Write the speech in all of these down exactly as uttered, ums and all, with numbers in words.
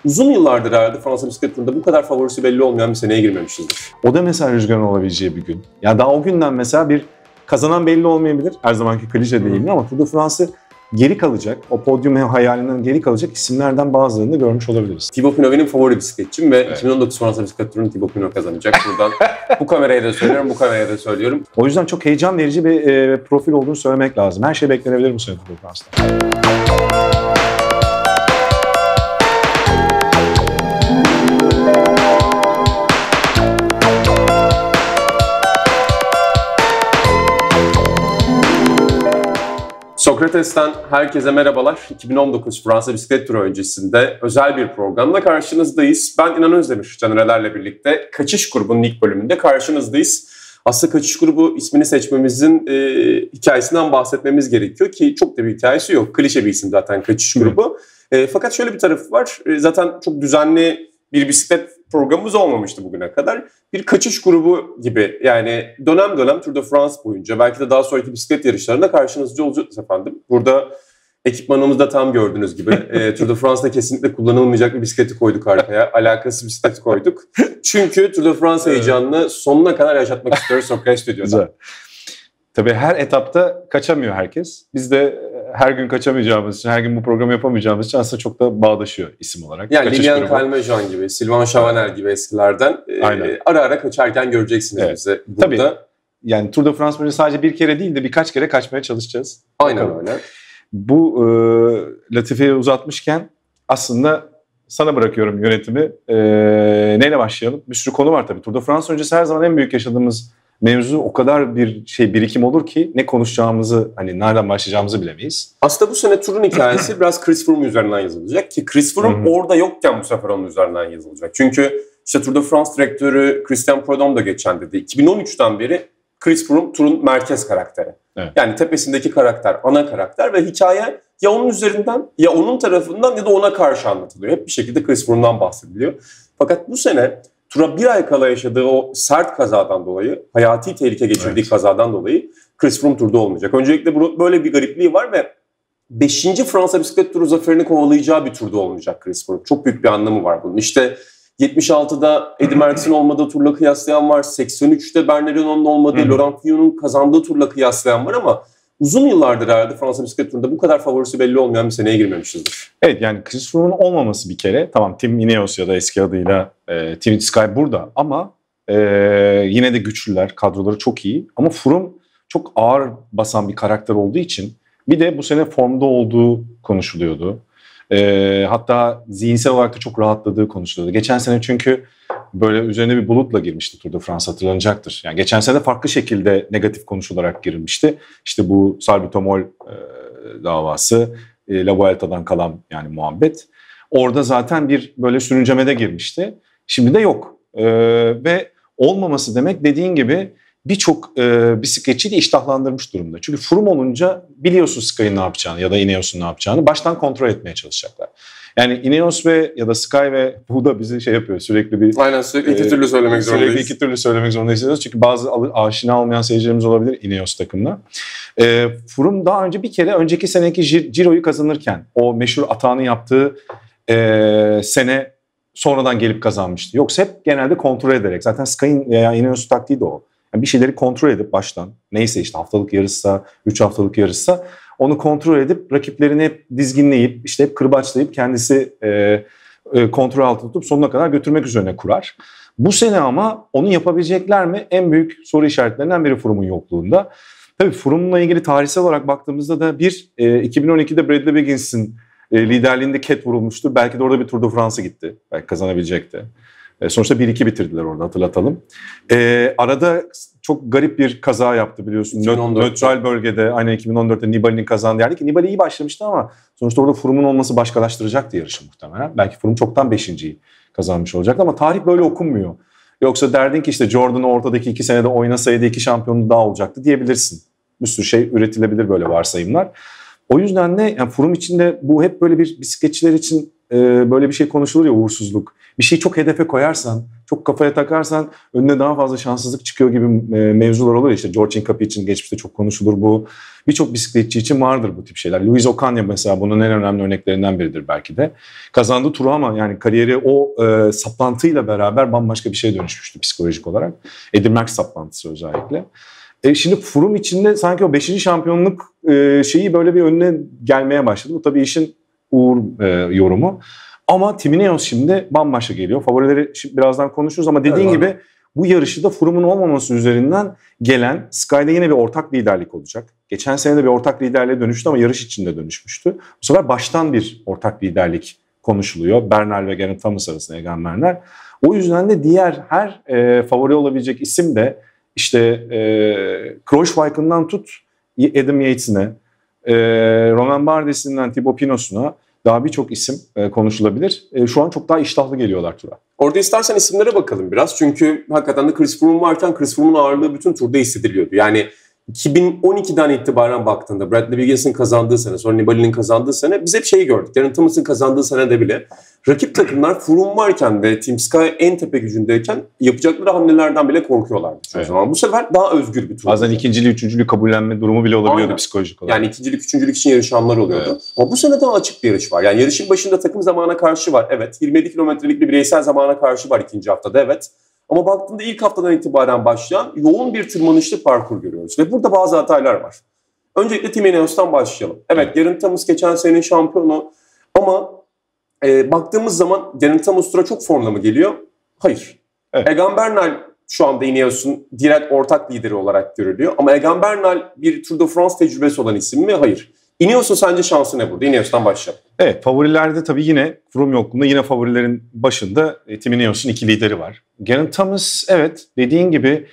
uzun yıllardır herhalde Fransa bisiklet turunda bu kadar favorisi belli olmayan bir seneye girmemişizdir. O da mesela rüzgarın olabileceği bir gün. Yani daha o günden mesela bir kazanan belli olmayabilir. Her zamanki klişe deyimli ama Tour de France'ı geri kalacak, o podyum hayalinden geri kalacak isimlerden bazılarını görmüş olabiliriz. Thibaut Pinot benim favori bisikletçim ve evet. iki bin on dokuz Fransa bisiklet turunu Thibaut Pinot kazanacak. Buradan bu kameraya da söylüyorum, bu kameraya da söylüyorum. O yüzden çok heyecan verici bir e, profil olduğunu söylemek lazım. Her şey beklenebilir bu sene Tour de France'da. Sokrates'ten herkese merhabalar. iki bin on dokuz Fransa Bisiklet Turu öncesinde özel bir programla karşınızdayız. Ben İnan Özdemir, Caner'lerle birlikte Kaçış Grubu'nun ilk bölümünde karşınızdayız. Aslında Kaçış Grubu ismini seçmemizin e, hikayesinden bahsetmemiz gerekiyor ki çok da bir hikayesi yok. Klişe bir isim zaten Kaçış Grubu. E, fakat şöyle bir tarafı var. E, zaten çok düzenli bir bisiklet programımız olmamıştı bugüne kadar. Bir kaçış grubu gibi, yani dönem dönem Tour de France boyunca belki de daha sonraki bisiklet yarışlarında karşınızda olacağız efendim. Burada ekipmanımızda tam gördüğünüz gibi e, Tour de France'da kesinlikle kullanılmayacak bir bisikleti koyduk arkaya. Alakasız bisikleti koyduk. Çünkü Tour de France heyecanını sonuna kadar yaşatmak istiyoruz Sokrates Stüdyo'da. Güzel. Tabii her etapta kaçamıyor herkes. Biz de her gün kaçamayacağımız için, her gün bu programı yapamayacağımız için aslında çok da bağdaşıyor isim olarak. Yani Lilian Calmejean gibi, Sylvain Chavanel gibi eskilerden e, ara ara kaçarken göreceksiniz evet. bizi burada. Tabii. Yani Tour de France boyunca sadece bir kere değil de birkaç kere kaçmaya çalışacağız. Aynen Bakalım. öyle. Bu e, latifeyi uzatmışken aslında sana bırakıyorum yönetimi. E, neyle başlayalım? Bir sürü konu var tabii. Tour de France öncesi her zaman en büyük yaşadığımız mevzu o kadar bir şey birikim olur ki ne konuşacağımızı, hani nereden başlayacağımızı bilemeyiz. Aslında bu sene turun hikayesi biraz Chris Froome üzerinden yazılacak ki Chris Froome orada yokken bu sefer onun üzerinden yazılacak. Çünkü işte Tour de France direktörü Christian Prudhomme da geçen dedi. iki bin on üçten beri Chris Froome turun merkez karakteri. Evet. Yani tepesindeki karakter, ana karakter ve hikaye ya onun üzerinden ya onun tarafından ya da ona karşı anlatılıyor. Hep bir şekilde Chris Froome'dan bahsediliyor. Fakat bu sene tura bir ay kala yaşadığı o sert kazadan dolayı, hayati tehlike geçirdiği evet. kazadan dolayı Chris Froome turda olmayacak. Öncelikle böyle bir garipliği var ve beşinci Fransa bisiklet turu zaferini kovalayacağı bir turda olmayacak Chris Froome. Çok büyük bir anlamı var bunun. İşte yetmiş altıda Eddy Merckx'in olmadığı turla kıyaslayan var. seksen üçte Bernard Hinault'un olmadığı Laurent Figno'nun kazandığı turla kıyaslayan var ama uzun yıllardır herhalde Fransa bisiklet turunda bu kadar favorisi belli olmayan bir seneye girmemişizdir. Evet, yani Chris Froome'un olmaması bir kere. Tamam, Team Ineos ya da eski adıyla e, Team Sky burada ama e, yine de güçlüler, kadroları çok iyi. Ama Froome çok ağır basan bir karakter olduğu için bir de bu sene formda olduğu konuşuluyordu. E, hatta zihinsel olarak da çok rahatladığı konuşuluyordu. Geçen sene çünkü böyle üzerine bir bulutla girmişti Tour de France, hatırlanacaktır. Yani geçen sene farklı şekilde negatif konuşularak girilmişti. İşte bu Salbutamol e, davası, e, La Vuelta'dan kalan yani muhabbet. Orada zaten bir böyle sürüncemede girmişti. Şimdi de yok. E, ve olmaması demek dediğin gibi birçok e, bisikletçiyi de iştahlandırmış durumda. Çünkü Froome olunca biliyorsun Sky'ın ne yapacağını ya da Ineos'un ne yapacağını baştan kontrol etmeye çalışacaklar. Yani Ineos ve ya da Sky ve bu da bizi şey yapıyor sürekli bir... Aynen sürekli iki e, türlü söylemek zorundayız. Sürekli iki türlü söylemek zorundayız. Çünkü bazı aşina olmayan seyircilerimiz olabilir Ineos takımına. E, Froome daha önce bir kere önceki seneki Ciro'yu kazanırken o meşhur atağını yaptığı e, sene sonradan gelip kazanmıştı. Yoksa hep genelde kontrol ederek. Zaten Sky'ın veya Ineos taktiği de o. Yani bir şeyleri kontrol edip baştan neyse işte haftalık yarışsa, üç haftalık yarışsa onu kontrol edip rakiplerini hep dizginleyip işte hep kırbaçlayıp kendisi e, e, kontrol altında tutup sonuna kadar götürmek üzerine kurar. Bu sene ama onu yapabilecekler mi? En büyük soru işaretlerinden biri Froome'un yokluğunda. Tabii Froome'la ilgili tarihsel olarak baktığımızda da bir e, iki bin on ikide Bradley Wiggins'in e, liderliğinde ket vurulmuştu. Belki de orada bir Tour de France'a gitti. Belki kazanabilecekti. E, sonuçta bir iki bitirdiler orada, hatırlatalım. E, arada çok garip bir kaza yaptı biliyorsun. Nötral bölgede, aynen iki bin on dörtte Nibali'nin kazandığı yerde ki Nibali iyi başlamıştı ama sonuçta orada Froome'un olması başkalaştıracaktı yarışı muhtemelen. Belki Froome çoktan beşinciyi kazanmış olacaktı ama tarih böyle okunmuyor. Yoksa derdin ki işte Jordan'ı ortadaki iki senede oynasaydı iki şampiyonluğu daha olacaktı diyebilirsin. Bir sürü şey üretilebilir böyle varsayımlar. O yüzden de yani Froome için de bu hep böyle bir bisikletçiler için e, böyle bir şey konuşulur ya, uğursuzluk. Bir şeyi çok hedefe koyarsan, çok kafaya takarsan önüne daha fazla şanssızlık çıkıyor gibi e, mevzular olur ya. İşte George Hincapie için geçmişte çok konuşulur bu. Birçok bisikletçi için vardır bu tip şeyler. Luis Ocaña mesela bunun en önemli örneklerinden biridir belki de. Kazandığı turu ama yani kariyeri o e, saplantıyla beraber bambaşka bir şeye dönüşmüştü psikolojik olarak. Eddie Merckx saplantısı özellikle. E şimdi Froome içinde sanki o beşinci şampiyonluk e, şeyi böyle bir önüne gelmeye başladı. Bu tabii işin uğur e, yorumu. Ama Team Ineos şimdi bambaşka geliyor. Favorileri şimdi birazdan konuşuruz ama dediğin evet, gibi bu yarışı da Froome'un olmaması üzerinden gelen Sky'da yine bir ortak liderlik olacak. Geçen sene de bir ortak liderliğe dönüştü ama yarış içinde dönüşmüştü. Bu sefer baştan bir ortak liderlik konuşuluyor. Bernal ve Geraint Thomas arasında Egan Bernal. O yüzden de diğer her e, favori olabilecek isim de işte e, Kruijswijk'ından tut Adam Yates'ine, e, Romain Bardes'inden Thibaut Pinot'suna daha birçok isim e, konuşulabilir. E, şu an çok daha iştahlı geliyorlar tura. Orada istersen isimlere bakalım biraz. Çünkü hakikaten de Chris Froome varken Chris Froome'un ağırlığı bütün turda hissediliyordu. Yani iki bin on ikiden itibaren baktığında Bradley Wiggins'in kazandığı sene, sonra Nibali'nin kazandığı sene biz hep şeyi gördük. Geraint Thomas'ın kazandığı senede bile rakip takımlar Froome varken ve Team Sky en tepe gücündeyken yapacakları hamlelerden bile korkuyorlardı. Evet. O zaman bu sefer daha özgür bir tur. Bazen ikinciliği, üçüncülüğü kabullenme durumu bile olabiliyordu. Aynen. Psikolojik olarak. Yani ikincilik, üçüncülük için yarışanlar oluyordu. Evet. Ama bu sene daha açık bir yarış var. Yani yarışın başında takım zamana karşı var. Evet. yirmi yedi kilometrelik bir bireysel zamana karşı var ikinci haftada. Evet. Ama baktığında ilk haftadan itibaren başlayan yoğun bir tırmanışlı parkur görüyoruz. Ve burada bazı hatalar var. Öncelikle Team Ineos'tan başlayalım. Evet, evet. Geraint Thomas geçen senenin şampiyonu ama e, baktığımız zaman Geraint Thomas tura çok formla mı geliyor? Hayır. Evet. Egan Bernal şu anda Ineos'un direkt ortak lideri olarak görülüyor. Ama Egan Bernal bir Tour de France tecrübesi olan isim mi? Hayır. Ineos'un sence şansı ne burada? Ineos'tan başlayalım. Evet, favorilerde tabii yine Froome yokluğunda yine favorilerin başında e, Team Ineos'un iki lideri var. Geraint Thomas evet dediğin gibi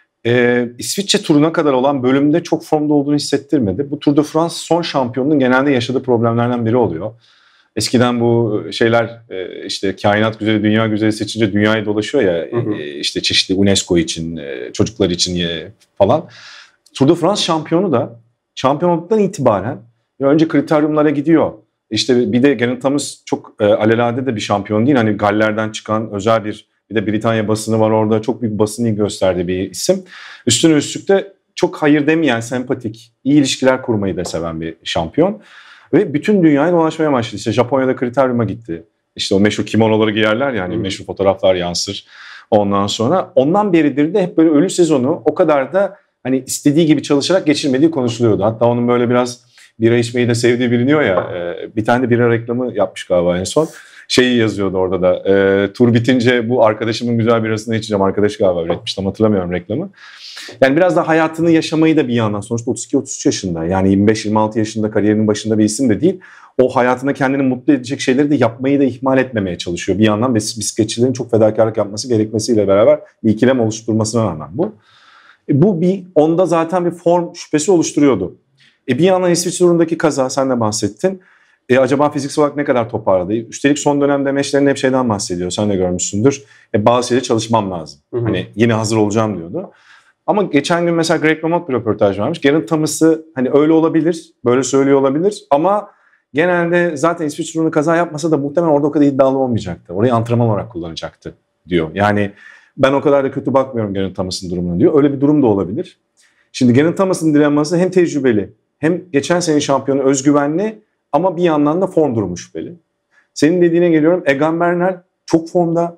e, İsviçre turuna kadar olan bölümde çok formda olduğunu hissettirmedi. Bu Tour de France son şampiyonluğun genelde yaşadığı problemlerden biri oluyor. Eskiden bu şeyler e, işte kainat güzeli, dünya güzeli seçince dünyayı dolaşıyor ya hı hı. E, işte çeşitli UNESCO için, e, çocuklar için e, falan. Tour de France şampiyonu da şampiyonluktan itibaren önce kriteryumlara gidiyor. İşte bir de Geraint Thomas çok e, alelade de bir şampiyon değil. Hani Galler'den çıkan özel bir bir de Britanya basını var orada. Çok büyük basını gösterdiği bir isim. Üstüne üstlük de çok hayır demeyen, sempatik, iyi ilişkiler kurmayı da seven bir şampiyon. Ve bütün dünyaya dolaşmaya başladı. İşte Japonya'da kriteryuma gitti. İşte o meşhur kimonoları giyerler yani hmm. meşhur fotoğraflar yansır. Ondan sonra ondan beridir de hep böyle ölü sezonu o kadar da hani istediği gibi çalışarak geçirmediği konuşuluyordu. Hatta onun böyle biraz bira içmeyi de sevdiği biliniyor ya. E, bir tane de bira reklamı yapmış galiba en son. Şeyi yazıyordu orada da. E, tur bitince bu arkadaşımın güzel birasını içeceğim. Arkadaş galiba üretmiş. Tam hatırlamıyorum reklamı. Yani biraz da hayatını yaşamayı da bir yandan. Sonuçta otuz iki otuz üç yaşında. Yani yirmi beş yirmi altı yaşında kariyerinin başında bir isim de değil. O hayatında kendini mutlu edecek şeyleri de yapmayı da ihmal etmemeye çalışıyor. Bir yandan bisikletçilerin çok fedakarlık yapması gerekmesiyle beraber bir ikilem oluşturmasına rağmen bu. E, bu bir onda zaten bir form şüphesi oluşturuyordu. E bir yandan İsviçre turundaki kaza sen de bahsettin. E acaba fiziksel olarak ne kadar toparladı? Üstelik son dönem demeçlerinde hep şeyden bahsediyor. Sen de görmüşsündür. E bazı şeyleri çalışmam lazım. Hı hı. Hani yine hazır olacağım diyordu. Ama geçen gün mesela Greg LeMond bir röportaj vermiş. Geraint Thomas'ı hani öyle olabilir, böyle söylüyor olabilir ama genelde zaten İsviçre turunu kaza yapmasa da muhtemelen orada o kadar iddialı olmayacaktı. Orayı antrenman olarak kullanacaktı diyor. Yani ben o kadar da kötü bakmıyorum Geraint Thomas'ın durumuna diyor. Öyle bir durum da olabilir. Şimdi Geraint Thomas'ın direnması hem tecrübeli hem geçen sene şampiyonu özgüvenli ama bir yandan da form durumu şüpheli. Senin dediğine geliyorum. Egan Bernal çok formda.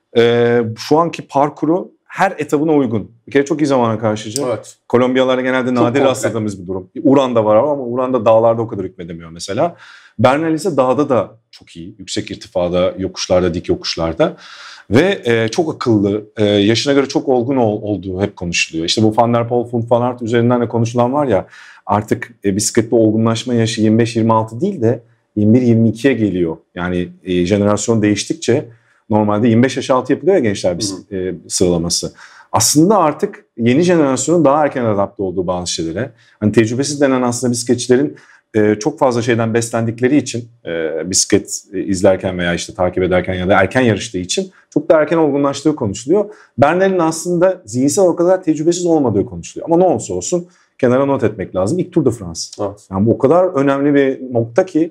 Ee, şu anki parkuru her etabına uygun. Bir kere çok iyi zamana karşıcı. Evet. Kolombiyalarda genelde çok nadir rastladığımız bir durum. Uran'da var ama Uran'da dağlarda o kadar hükmedemiyor mesela. Bernal ise dağda da çok iyi. Yüksek irtifada, yokuşlarda, dik yokuşlarda. Ve e, çok akıllı, e, yaşına göre çok olgun ol, olduğu hep konuşuluyor. İşte bu Van der Poel, Wout van Aert üzerinden de konuşulan var ya, artık e, bisiklette olgunlaşma yaşı yirmi beş yirmi altı değil de yirmi bir yirmi ikiye geliyor. Yani e, jenerasyon değiştikçe normalde yirmi beş yaş altı yapılıyor ya gençler bis, e, sıralaması. Aslında artık yeni jenerasyonun daha erken adapte olduğu bazı şeylere. Hani tecrübesiz denen aslında bisikletçilerin e, çok fazla şeyden beslendikleri için e, bisiklet e, izlerken veya işte takip ederken ya da erken yarıştığı için çok da erken olgunlaştığı konuşuluyor. Bernal'in aslında zihinsel o kadar tecrübesiz olmadığı konuşuluyor. Ama ne olursa olsun kenara not etmek lazım. İlk Tour de France. Evet. Yani bu o kadar önemli bir nokta ki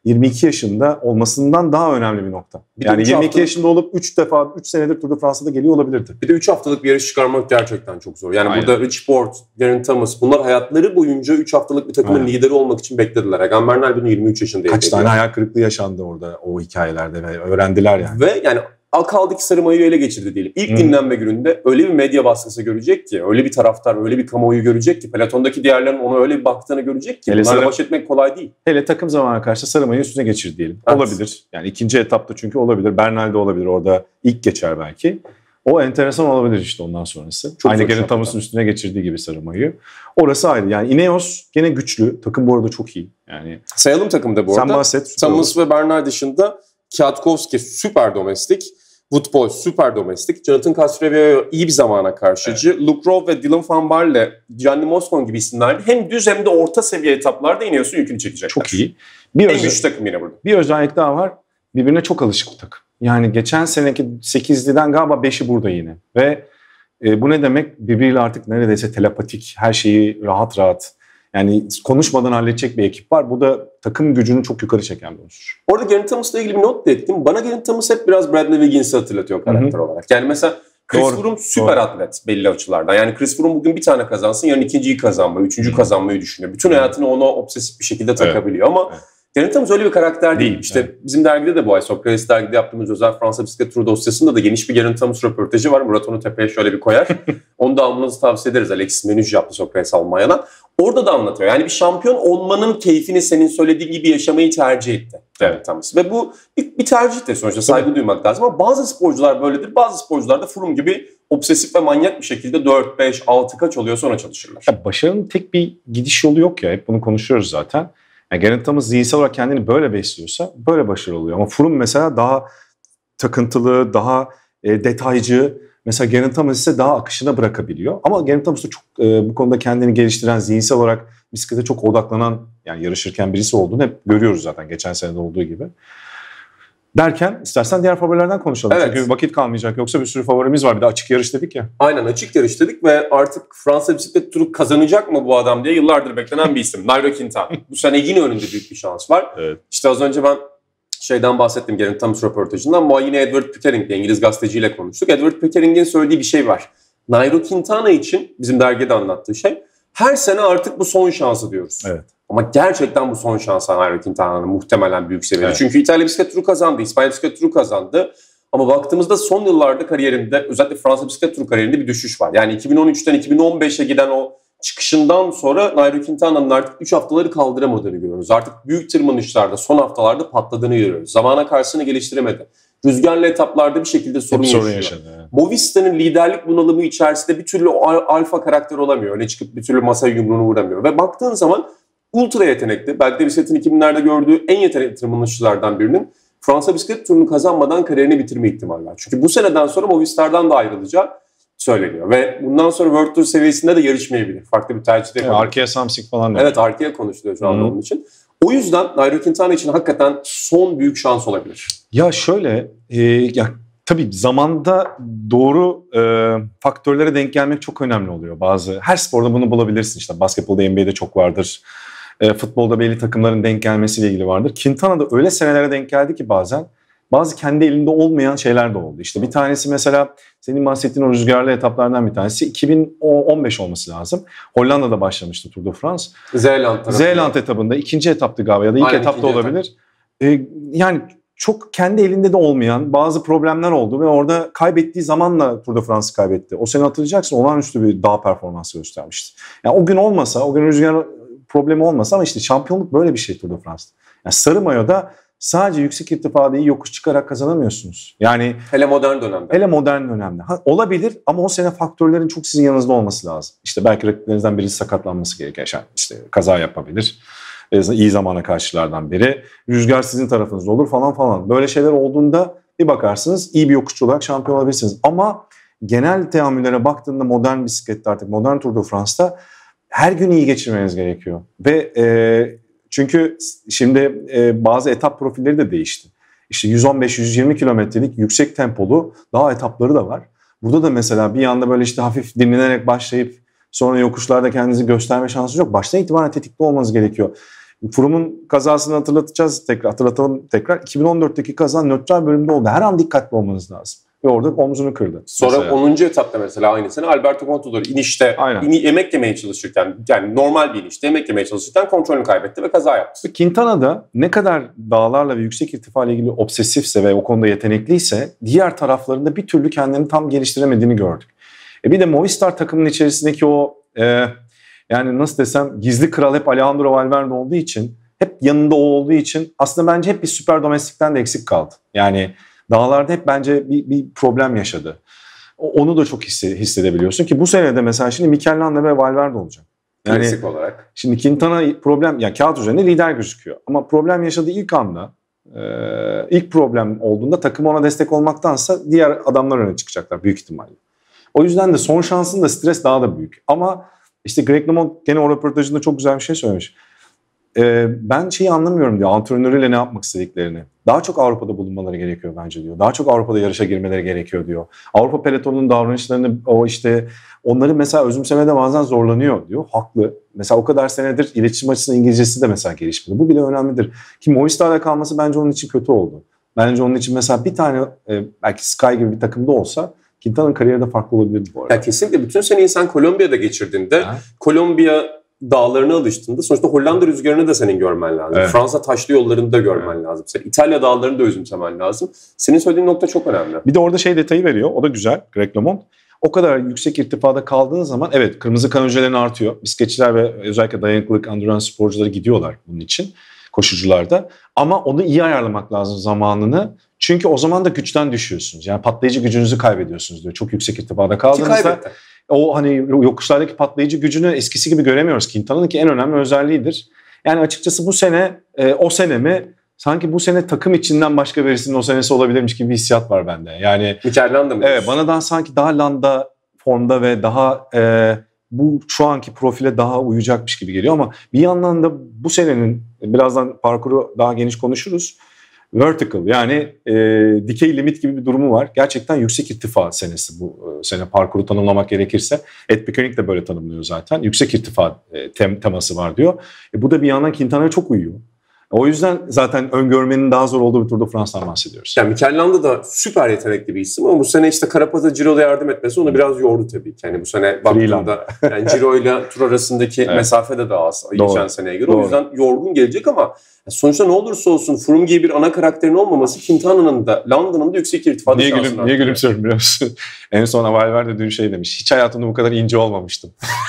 yirmi iki yaşında olmasından daha önemli bir nokta. Bir yani yirmi iki haftalık... yaşında olup üç defa üç senedir Tour de France'da geliyor olabilirdi. Bir de üç haftalık bir yarış çıkarmak gerçekten çok zor. Yani aynen. Burada Rich Porte, Geraint Thomas bunlar hayatları boyunca üç haftalık bir takımın aynen. lideri olmak için beklediler. Egan Bernal bunu yirmi üç yaşında kaç tane hayal kırıklığı yaşandı orada o hikayelerde ve öğrendiler yani. Ve yani Alkal'daki sarı mayoyu ele geçirdi diyelim. İlk hmm. dinlenme gününde öyle bir medya baskısı görecek ki, öyle bir taraftar, öyle bir kamuoyu görecek ki, pelotondaki diğerlerin ona öyle bir baktığını görecek ki, hele bunlarla sarı, baş etmek kolay değil. Hele takım zamana karşı sarı mayoyu üstüne geçir diyelim. Evet. Olabilir. Yani ikinci etapta çünkü olabilir. Bernal de olabilir. Orada ilk geçer belki. O enteresan olabilir işte ondan sonrası. Çok aynı Geraint Thomas'ın üstüne geçirdiği gibi sarı mayoyu. Orası ayrı. Yani Ineos gene güçlü. Takım bu arada çok iyi. Yani sayalım takımda bu arada. Sen bahset. Thomas ve Bernal dışında Kwiatkowski süper domestik. Wood Boy süper domestik. Jonathan Castrovillo iyi bir zamana karşıcı. Evet. Luke Rowe ve Dylan Van Baarle, Gianni Moscon gibi isimler hem düz hem de orta seviye etaplarda Ineos'un yükünü çekecekler. Çok iyi. Bir en güçlü takım yine burada. Bir özellik daha var. Birbirine çok alışık bir takım. Yani geçen seneki sekizliden galiba beşi burada yine. Ve e, bu ne demek? Birbiriyle artık neredeyse telepatik, her şeyi rahat rahat, yani konuşmadan halledecek bir ekip var. Bu da takım gücünü çok yukarı çeken bir unsur. Orada Geraint Thomas'la ilgili bir not da ettim. Bana Geraint Thomas hep biraz Bradley Wiggins'i hatırlatıyor karakter Hı-hı. olarak. Yani mesela Chris Froome süper doğru. atlet belli açılardan. Yani Chris Froome bugün bir tane kazansın, yarın ikinciyi kazanmayı, üçüncü Hı-hı. kazanmayı düşünüyor. Bütün hayatını ona obsesif bir şekilde takabiliyor evet. ama... Evet. Geraint Thomas öyle bir karakter değil. değil. İşte evet. bizim dergide de bu ay Sokrates dergide yaptığımız özel Fransa bisiklet turu dosyasında da geniş bir Geraint Thomas röportajı var. Murat onu tepeye şöyle bir koyar. Onu da almanızı tavsiye ederiz. Alexis Menuj yaptı Sokrates Almanya'dan. Orada da anlatıyor. Yani bir şampiyon olmanın keyfini senin söylediğin gibi yaşamayı tercih etti Geraint Thomas. Ve bu bir, bir tercih de sonuçta saygı evet. duymak lazım. Ama bazı sporcular böyledir. Bazı sporcular da Froome gibi obsesif ve manyak bir şekilde dört, beş, altı kaç oluyor sonra çalışırlar. Ya başarının tek bir gidiş yolu yok ya. Hep bunu konuşuyoruz zaten. Yani Geraint Thomas zihinsel olarak kendini böyle besliyorsa böyle başarılı oluyor. Ama Froome mesela daha takıntılı, daha e, detaycı. Mesela Geraint Thomas ise daha akışına bırakabiliyor. Ama Geraint Thomas da çok e, bu konuda kendini geliştiren, zihinsel olarak bisiklete çok odaklanan, yani yarışırken birisi olduğunu hep görüyoruz zaten geçen sene de olduğu gibi. Derken istersen diğer favorilerden konuşalım. Evet. Çünkü vakit kalmayacak. Yoksa bir sürü favorimiz var. Bir de açık yarış dedik ya. Aynen açık yarış dedik ve artık Fransa bisiklet turu kazanacak mı bu adam diye yıllardır beklenen bir isim. Nairo Quintana. Bu sene yine önünde büyük bir şans var. Evet. İşte az önce ben şeyden bahsettim Geraint Thomas röportajından. Bu yine Edward Pickering İngiliz gazeteciyle konuştuk. Edward Pickering'in söylediği bir şey var. Nairo Quintana için bizim dergide anlattığı şey. Her sene artık bu son şansı diyoruz. Evet. Ama gerçekten bu son şans Nairo Quintana'nın muhtemelen büyük seviyede. Evet. Çünkü İtalya bisiklet turu kazandı, İspanya bisiklet turu kazandı. Ama baktığımızda son yıllarda kariyerinde, özellikle Fransa bisiklet turu kariyerinde bir düşüş var. Yani iki bin on üçten iki bin on beşe giden o çıkışından sonra Nairo Quintana'nın artık üç haftaları kaldıramadığını görüyoruz. Artık büyük tırmanışlarda, son haftalarda patladığını görüyoruz. Zamana karşısını geliştiremedi. Rüzgarlı etaplarda bir şekilde sorun, sorun yaşıyor. Yaşadı, evet. Movista'nın liderlik bunalımı içerisinde bir türlü alfa karakter olamıyor. Öne çıkıp bir türlü masaya yumruğunu vuramıyor. Ve baktığın zaman ultra yetenekli, belki de bisikletin iki binlerde gördüğü en yetenekli tırmanışçılardan birinin Fransa bisiklet turunu kazanmadan kariyerini bitirme ihtimali var. Çünkü bu seneden sonra Movistar'dan da ayrılacağı söyleniyor. Ve bundan sonra World Tour seviyesinde de yarışmayabilir. Farklı bir tercih de yapabilir. Arkaya Samsic falan. Evet, arkaya konuşuluyor şu anda onun için. O yüzden Nairo Quintana için hakikaten son büyük şans olabilir. Ya şöyle, e, ya tabii zamanda doğru e, faktörlere denk gelmek çok önemli oluyor. Bazı her sporda bunu bulabilirsin. İşte basketbolda, N B A'de çok vardır. E, futbolda belli takımların denk gelmesiyle ilgili vardır. Quintana da öyle senelere denk geldi ki bazen bazı kendi elinde olmayan şeyler de oldu. İşte bir tanesi mesela senin bahsettiğin o rüzgarlı etaplardan bir tanesi iki bin on beş olması lazım. Hollanda'da başlamıştı Tour de France. Zeeland, Zeeland etabında ikinci etaptı galiba ya da ilk Aynen, etapta olabilir. Etap. E, yani çok kendi elinde de olmayan bazı problemler oldu ve orada kaybettiği zamanla Tour de France'ı kaybetti. O sene hatırlayacaksın olağanüstü bir dağ performansı göstermişti. Yani o gün olmasa, o gün rüzgar problemi olmasa ama işte şampiyonluk böyle bir şey Tour de France'da. Yani sarı mayoda sadece yüksek irtifada iyi yokuş çıkarak kazanamıyorsunuz. Yani hele modern dönemde. Hele modern dönemde. Ha, olabilir ama o sene faktörlerin çok sizin yanınızda olması lazım. İşte belki rakiplerinizden birisi sakatlanması gerekiyor. Yani işte kaza yapabilir. İyi zamana karşılardan biri. Rüzgar sizin tarafınızda olur falan falan. Böyle şeyler olduğunda bir bakarsınız iyi bir yokuşçu olarak şampiyon olabilirsiniz. Ama genel teamüllere baktığında modern bisiklette artık modern Tour de France'da her gün iyi geçirmeniz gerekiyor. Ve e, çünkü şimdi e, bazı etap profilleri de değişti. İşte yüz on beş yüz yirmi kilometrelik yüksek tempolu dağ etapları da var. Burada da mesela bir yanda böyle işte hafif dinlenerek başlayıp sonra yokuşlarda kendinizi gösterme şansınız yok. Baştan itibaren tetikte olmanız gerekiyor. Froom'un kazasını hatırlatacağız tekrar, hatırlatalım tekrar. iki bin on dörtteki kaza nötral bölümde oldu. Her an dikkatli olmanız lazım. Ve orada omzunu kırdı. Sonra mesela onuncu etapta mesela aynı sene Alberto Contador inişte ini, yemek yemeye çalışırken, yani normal bir inişte yemek yemeye çalışırken kontrolünü kaybetti ve kaza yaptı. Quintana'da ne kadar dağlarla ve yüksek irtifa ile ilgili obsesifse ve o konuda yetenekliyse diğer taraflarında bir türlü kendini tam geliştiremediğini gördük. E bir de Movistar takımının içerisindeki o e, yani nasıl desem gizli kral hep Alejandro Valverde olduğu için, hep yanında o olduğu için aslında bence hep bir süper domestikten de eksik kaldı. Yani dağlarda hep bence bir, bir problem yaşadı. Onu da çok hissedebiliyorsun ki bu sene de mesela şimdi Mikel Landa ve Valverde olacak. Yani klasik olarak. Şimdi Quintana problem, yani kağıt üzerinde lider gözüküyor. Ama problem yaşadığı ilk anda, e, ilk problem olduğunda takım ona destek olmaktansa diğer adamlar öne çıkacaklar büyük ihtimalle. O yüzden de son şansında stres daha da büyük. Ama işte Greg LeMond gene o röportajında çok güzel bir şey söylemiş. Ee, ben şeyi anlamıyorum diyor, antrenörüyle ne yapmak istediklerini. Daha çok Avrupa'da bulunmaları gerekiyor bence diyor. Daha çok Avrupa'da yarışa girmeleri gerekiyor diyor. Avrupa pelotonunun davranışlarını, o işte onları mesela özümsemede bazen zorlanıyor diyor. Haklı. Mesela o kadar senedir iletişim açısından İngilizcesi de mesela gelişmedi. Bu bile önemlidir. Ki Movistar'da kalması bence onun için kötü oldu. Bence onun için mesela bir tane e, belki Sky gibi bir takımda olsa Quintana'nın kariyeri de farklı olabilirdi bu arada. Ya kesinlikle bütün seneyi sen Kolombiya'da geçirdiğinde, ha. Kolombiya dağlarına alıştığında sonuçta Hollanda rüzgarını da senin görmen lazım. Evet. Fransa taşlı yollarını da görmen evet. lazım. Sen İtalya dağlarını da özümsemen lazım. Senin söylediğin nokta çok önemli. Bir de orada şey detayı veriyor. O da güzel. Greg LeMond. O kadar yüksek irtifada kaldığın zaman evet kırmızı kan hücrelerin artıyor. Bisikletçiler ve özellikle dayanıklılık, endurance sporcuları gidiyorlar bunun için. Koşucularda. Ama onu iyi ayarlamak lazım zamanını. Çünkü o zaman da güçten düşüyorsunuz. Yani patlayıcı gücünüzü kaybediyorsunuz diyor. Çok yüksek irtifada kaldığınızda. O hani yokuşlardaki patlayıcı gücünü eskisi gibi göremiyoruz. Quintana'nın ki en önemli özelliğidir. Yani açıkçası bu sene e, o sene mi? Sanki bu sene takım içinden başka birisinin o senesi olabilirmiş gibi bir hissiyat var bende. Yani Mikel Landa mı? Evet, bana daha sanki daha Landa formda ve daha e, bu şu anki profile daha uyacakmış gibi geliyor ama bir yandan da bu senenin birazdan parkuru daha geniş konuşuruz. Vertical yani e, dikey limit gibi bir durumu var. Gerçekten yüksek irtifa senesi bu e, sene parkuru tanımlamak gerekirse. Ed Pickering de böyle tanımlıyor zaten. Yüksek irtifa e, tem, teması var diyor. E, bu da bir yandan Quintana'ya çok uyuyor. O yüzden zaten öngörmenin daha zor olduğu bir Tour de France'dan bahsediyoruz. Yani Mikel Landa da süper yetenekli bir isim ama bu sene işte Carapaz'a Ciro'da yardım etmesi onu biraz yordu tabii ki. Yani bu sene baktığında yani Ciro ile Tour arasındaki evet. mesafe de daha az geçen seneye göre. Doğru. O yüzden yorgun gelecek ama sonuçta ne olursa olsun Froome gibi bir ana karakterin olmaması Quintana'nın da Landa'nın da yüksek irtifada niye şansını gülüm, Niye gülümsüyorum biliyor musun? En son Valverde dün şey demiş. Hiç hayatımda bu kadar ince olmamıştım.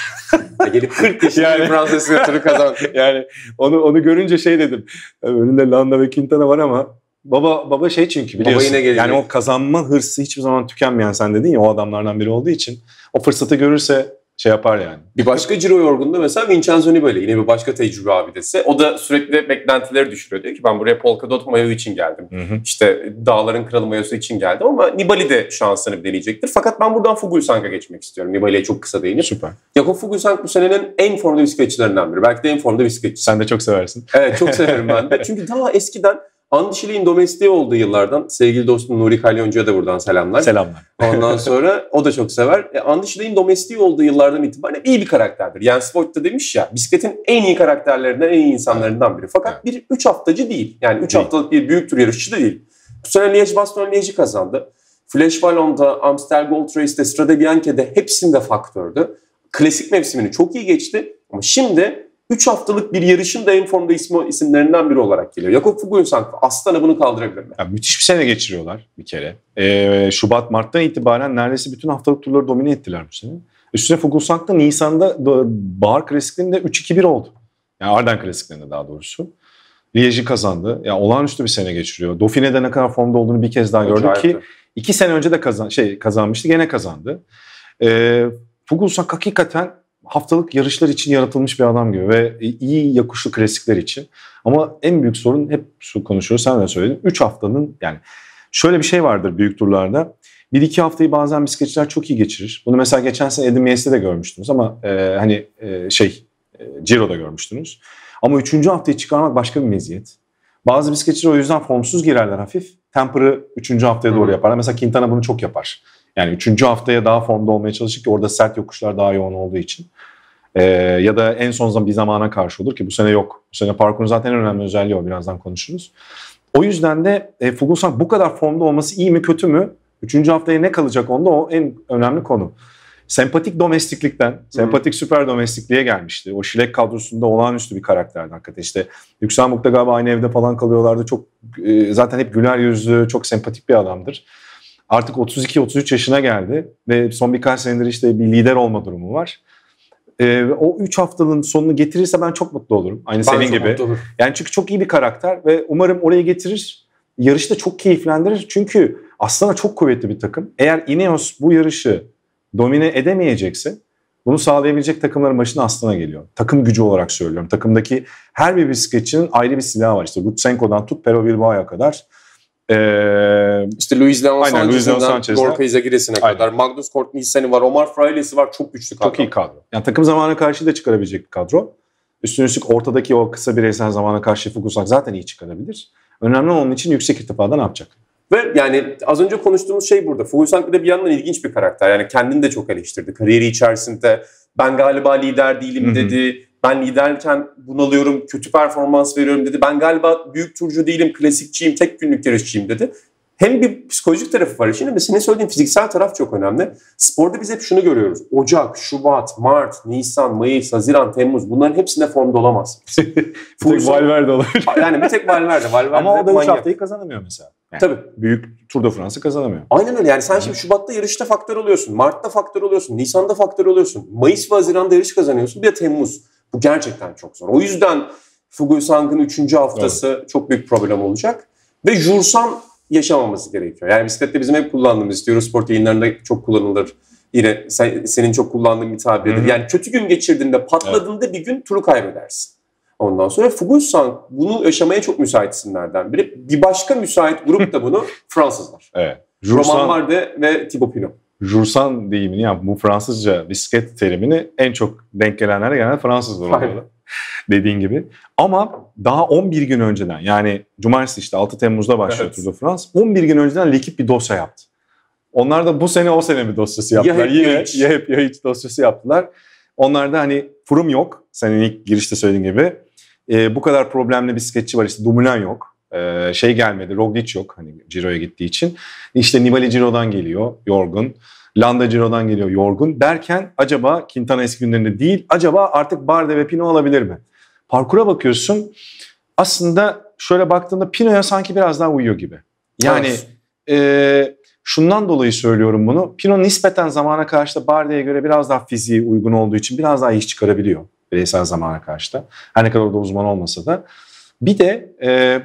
Gelip kırk yaşında yani, Fransız turu kazandı. Yani onu onu görünce şey dedim. Önünde Landa ve Quintana var ama baba baba şey çünkü biliyorsun. Baba yine yani o kazanma hırsı hiçbir zaman tükenmeyen sen dedin ya o adamlardan biri olduğu için o fırsatı görürse şey yapar yani. Bir başka Ciro yorgunluğu mesela Vincenzo Nibali yine bir başka tecrübe abidesi. O da sürekli beklentileri düşürüyor. Diyor ki ben buraya Polkadot mayo için geldim. Hı hı. İşte dağların kralı mayosu için geldim ama Nibali de şansını deneyecektir. Fakat ben buradan Fuglsang'a geçmek istiyorum. Nibali'ye çok kısa değinip. Süper. Jakob Fuglsang bu senenin en formda bisikletçilerinden biri. Belki de en formda bisikletçi. Sen de çok seversin. Evet çok severim ben de. Çünkü daha eskiden Andy Schleck'in domestiği olduğu yıllardan sevgili dostum Nuri Kalyoncu'ya da buradan selamlar. Selamlar. Ondan sonra o da çok sever. E, Andy Schleck'in domestiği olduğu yıllardan itibaren iyi bir karakterdir. Jens Voigt da demiş ya bisikletin en iyi karakterlerinden, en iyi insanlarından biri. Fakat evet. bir üç haftacı değil. Yani üç haftalık bir büyük tur yarışçı da değil. Bu sene Liège-Bastogne-Liège'i kazandı. Flash Wallon'da, Amstel Gold Race'de, Strade Bianche'de hepsinde faktördü. Klasik mevsimini çok iyi geçti. Ama şimdi üç haftalık bir yarışın da en formda ismi, isimlerinden biri olarak geliyor. Jakob Fuglsang Astana bunu kaldırabilir mi? Ya, müthiş bir sene geçiriyorlar bir kere. Ee, Şubat, Mart'tan itibaren neredeyse bütün haftalık turları domine ettiler bu sene. Üstüne Fuglsang da Nisan'da Bahar Klasiklerinde üç iki bir oldu. Yani Arden Klasiklerinde daha doğrusu. Liège'i kazandı. Yani olağanüstü bir sene geçiriyor. Dauphine'de ne kadar formda olduğunu bir kez daha gördük ki iki sene önce de kazan, şey, kazanmıştı. Gene kazandı. Ee, Fuglsang hakikaten haftalık yarışlar için yaratılmış bir adam gibi ve iyi yakışlı klasikler için. Ama en büyük sorun hep şu konuşuyoruz, sen de söyledin. üç haftanın yani şöyle bir şey vardır büyük turlarda. bir iki haftayı bazen bisikletçiler çok iyi geçirir. Bunu mesela geçen sene Edin Merckx'te de görmüştünüz ama e, hani e, şey e, Ciro'da görmüştünüz. Ama üçüncü haftayı çıkarmak başka bir meziyet. Bazı bisikletçiler o yüzden formsuz girerler hafif. Temper'ı üçüncü haftaya doğru yaparlar. Mesela Quintana bunu çok yapar. Yani üçüncü haftaya daha formda olmaya çalışır ki orada sert yokuşlar daha yoğun olduğu için. Ee, ya da en son zaman bir zamana karşı olur ki bu sene yok. Bu sene parkurun zaten en önemli özelliği o. Birazdan konuşuruz. O yüzden de e, Fuglsang bu kadar formda olması iyi mi kötü mü? Üçüncü haftaya ne kalacak onda o en önemli konu. Sempatik domestiklikten, hmm. sempatik süper domestikliğe gelmişti. O Şilek kadrosunda olağanüstü bir karakterdi hakikaten. İşte Lüksemburg'da galiba aynı evde falan kalıyorlardı. Çok e, zaten hep güler yüzlü, çok sempatik bir adamdır. Artık otuz iki otuz üç yaşına geldi ve son birkaç senedir işte bir lider olma durumu var. Ee, o üç haftanın sonunu getirirse ben çok mutlu olurum. Aynı ben senin gibi. Yani çünkü çok iyi bir karakter ve umarım oraya getirir. Yarışı da çok keyiflendirir. Çünkü Astana çok kuvvetli bir takım. Eğer Ineos bu yarışı domine edemeyecekse bunu sağlayabilecek takımların başına Astana geliyor. Takım gücü olarak söylüyorum. Takımdaki her bir bisikletçinin ayrı bir silahı var. İşte Lutsenko'dan tut Pero Bilbao'ya kadar. Ee, işte Luis Leon Sanchez'den Gorka Izagires'ine kadar. Magnus Cort Nielsen'i var. Omar Fraile'si var. Çok güçlü kadro. Çok iyi kadro. Yani takım zamana karşı da çıkarabilecek bir kadro. Üstüne üstlük ortadaki o kısa bireysel zamana karşı Fuglsang zaten iyi çıkarabilir. Önemli olan için yüksek irtifada ne yapacak? Ve yani az önce konuştuğumuz şey burada. Fuglsang de bir yandan ilginç bir karakter. Yani kendini de çok eleştirdi. Kariyeri içerisinde ben galiba lider değilim Hı-hı. dedi. Ben liderken bunalıyorum, kötü performans veriyorum dedi. Ben galiba büyük turcu değilim, klasikçiyim, tek günlük yarışçıyım dedi. Hem bir psikolojik tarafı var işin ama senin söylediğin fiziksel taraf çok önemli. Sporda biz hep şunu görüyoruz. Ocak, Şubat, Mart, Nisan, Mayıs, Haziran, Temmuz bunların hepsinde formda olamazsınız. bir tek Valverde olabilir. Yani bir tek Valverde. Valverde ama o da üç haftayı kazanamıyor mesela. Yani tabii. Büyük Tour de France'ı kazanamıyor. Aynen öyle. Yani sen şimdi Şubat'ta yarışta faktör oluyorsun. Mart'ta faktör oluyorsun. Nisan'da faktör oluyorsun. Mayıs ve Haziran'da yarış kazanıyorsun. Bir de Temmuz. Bu gerçekten çok zor. O yüzden Fuglsang'ın üçüncü haftası evet. çok büyük problem olacak. Ve Jursan yaşamaması gerekiyor. Yani bisiklette bizim hep kullandığımız, işte Eurosport yayınlarında çok kullanılır. Yine sen, senin çok kullandığın bir tabirdir. Yani kötü gün geçirdiğinde, patladığında evet. bir gün turu kaybedersin. Ondan sonra Fuglsang bunu yaşamaya çok müsait isimlerden biri. Bir başka müsait grup da bunu Fransızlar. Evet. Romain Bardet ve Thibaut Pinot. Jursan deyimini yani bu Fransızca bisiklet terimini en çok denk gelenlere genelde Fransızlar oluyor. Dediğin gibi. Ama daha on bir gün önceden yani cumartesi işte altı Temmuz'da başlıyor evet. Tour de France. on bir gün önceden L'Equipe bir dosya yaptı. Onlar da bu sene o sene bir dosyası yaptılar. Ya hep Yine ya hiç. ya hep ya hiç dosyası yaptılar. Onlar da hani Froome yok. Senin ilk girişte söylediğin gibi. Ee, bu kadar problemli bisikletçi var. İşte Dumoulin yok. Ee, şey gelmedi. Roglic yok. Hani Ciro'ya gittiği için. İşte Nibali Ciro'dan geliyor. Yorgun. Landa Ciro'dan geliyor. Yorgun. Derken acaba Quintana eski günlerinde değil. Acaba artık Bardet ve Pinot alabilir mi? Parkura bakıyorsun. Aslında şöyle baktığında Pinot'a sanki biraz daha uyuyor gibi. Yani e, şundan dolayı söylüyorum bunu. Pinot nispeten zamana karşı da Bardet'e göre biraz daha fiziği uygun olduğu için biraz daha iş çıkarabiliyor. Bireysel zamana karşı da. Her ne kadar da uzman olmasa da. Bir de e,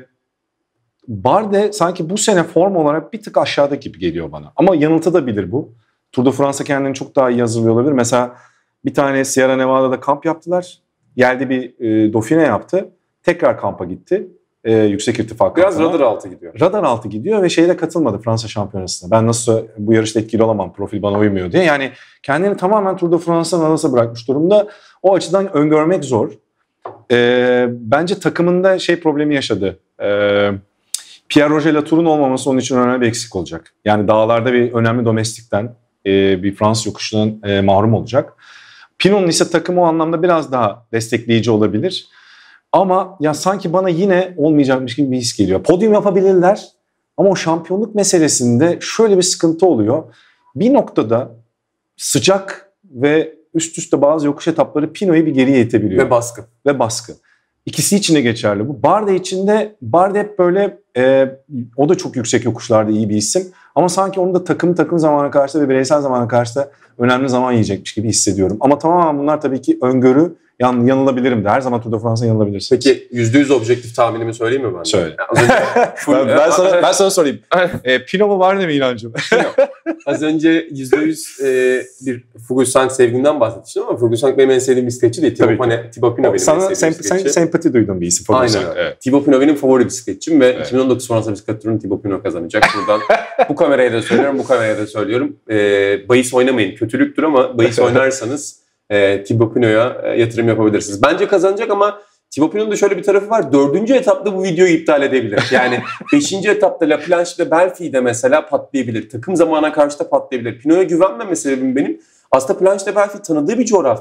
Bardet sanki bu sene form olarak bir tık aşağıda gibi geliyor bana. Ama yanıltabilir bu. Tour de France'a kendini çok daha iyi hazırlıyor olabilir. Mesela bir tane Sierra Nevada'da kamp yaptılar. Yerde bir e, Dauphiné yaptı. Tekrar kampa gitti. E, yüksek irtifa Biraz kampına. radar altı gidiyor. Radar altı gidiyor ve şeyle katılmadı Fransa Şampiyonası'na. Ben nasıl bu yarışta etkili olamam, profil bana uymuyor diye. Yani kendini tamamen Tour de France'ın arasına bırakmış durumda. O açıdan öngörmek zor. E, bence takımında şey problemi yaşadı. E, Pierre Roger Latour'un olmaması onun için önemli bir eksik olacak. Yani dağlarda bir önemli domestikten e, bir Fransız yokuşundan e, mahrum olacak. Pinot'un ise takımı o anlamda biraz daha destekleyici olabilir. Ama ya sanki bana yine olmayacakmış gibi bir his geliyor. Podyum yapabilirler ama o şampiyonluk meselesinde şöyle bir sıkıntı oluyor. Bir noktada sıcak ve üst üste bazı yokuş etapları Pinot'u bir geriye itebiliyor. Ve baskı. Ve baskı. İkisi için de geçerli bu. Bardet için de Bardet hep böyle e, o da çok yüksek yokuşlarda iyi bir isim. Ama sanki onun da takım takım zamana karşı da ve bireysel zamana karşı da önemli zaman yiyecekmiş gibi hissediyorum. Ama tamamen bunlar tabii ki öngörü. Yan, yanılabilirim de. Her zaman Tour de France'a yanılabilirsiniz. Peki yüzde yüz objektif tahminimi söyleyeyim mi ben? Söyle. Yani ben, ben, sana, ben sana sorayım. e, Pinot mu var mı İlhancığım? Az önce yüzde yüz e, bir Fuglsang sevgimden bahsetmiştim ama Fuglsang benim en sevdiğim bisikletçi değil. Thibaut Pinot benim sana en sevdiğim bisikletçi. Sen sempati duydun bir isim Fuglsang. Aynen. Evet. Thibaut Pinot benim favori bisikletçim ve evet. iki bin on dokuz Fransa bisiklet turunu Thibaut Pinot kazanacak. Buradan bu kameraya da söylüyorum, bu kameraya da söylüyorum. E, bahis oynamayın. Kötülüktür ama bahis oynarsanız E, Thibaut Pinot'a e, yatırım yapabilirsiniz. Bence kazanacak ama Thibaut Pinot'un da şöyle bir tarafı var. Dördüncü etapta bu videoyu iptal edebilir. Yani beşinci etapta La Planche'de Belfi'de mesela patlayabilir. Takım zamana karşı da patlayabilir. Pinot'a güvenmeme sebebim benim. Aslında Planche de Belfi tanıdığı bir coğrafya.